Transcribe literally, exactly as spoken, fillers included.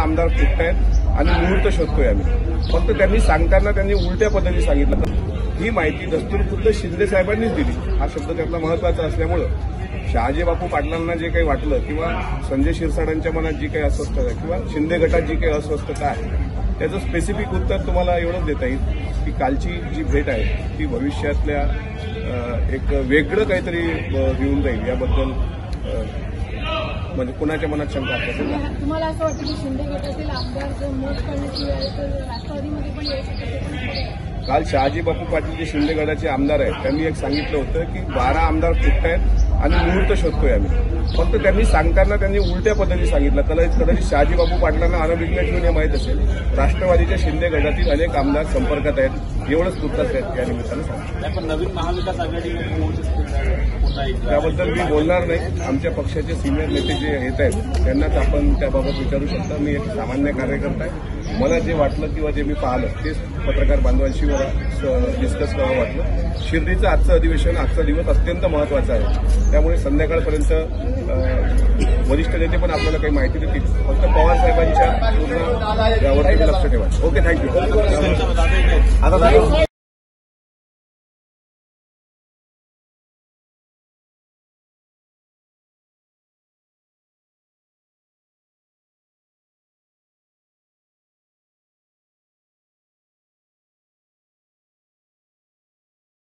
आमदार फुटतायत आणि मुहूर्त शोधतोय आम्ही. फक्त त्यांनी सांगताना त्यांनी उलट्या पद्धतीने सांगितलं. ही माहिती दस्तूरखुद्द शिंदे साहेबांनीच दिली. हा शब्द त्यातला महत्वाचा असल्यामुळं शहाजी बापू पाटलांना जे काही वाटलं किंवा संजय शिरसाटांच्या मनात जी काही अस्वस्थता आहे किंवा शिंदे गटात जी काही अस्वस्थता आहे त्याचं स्पेसिफिक उत्तर तुम्हाला एवढंच देता येईल की कालची जी भेट आहे ती भविष्यातल्या एक वेगळं काहीतरी घेऊन जाईल याबद्दल म्हणजे कुणाच्या मनात शंका असेल. तुम्हाला असं वाटतं की शिंदे गटातील आमदार जर मत करण्याची वेळ तर राष्ट्रवादीमध्ये पण येऊ शकते? काल शहाजी बापू पाटील जे शिंदे गटाचे आमदार आहेत त्यांनी एक सांगितलं होतं की बारा आमदार फुटतायत आणि मुहूर्त शोधतोय आम्ही. फक्त त्यांनी सांगताना त्यांनी उलट्या पद्धतीने सांगितलं. कदाचित कदाचित शहाजी बापू पाटलांना अनभिज्ञ ठेवून हे माहीत असेल. राष्ट्रवादीच्या शिंदे गटातील अनेक आमदार संपर्कात आहेत. एवढंच तुर्तास आहेत या निमित्तानं सांगतो. नवीन महाविकास आघाडी त्याबद्दल मी बोलणार नाही. आमच्या पक्षाचे सिनियर नेते जे येत आहेत त्यांनाच आपण त्याबाबत विचारू शकता. मी एक सामान्य कार्यकर्ता आहे. मला जे वाटलं किंवा जे मी पाहिलं तेच पत्रकार बांधवांशी मला डिस्कस करावं वाटलं. शिर्डीचं आजचं अधिवेशन आजचा दिवस अत्यंत महत्वाचा आहे. त्यामुळे संध्याकाळपर्यंत वरिष्ठ नेते पण आपल्याला काही माहिती देतील. फक्त पवार साहेबांच्या पूर्ण यावर लक्ष ठेवा. Okay, thank you.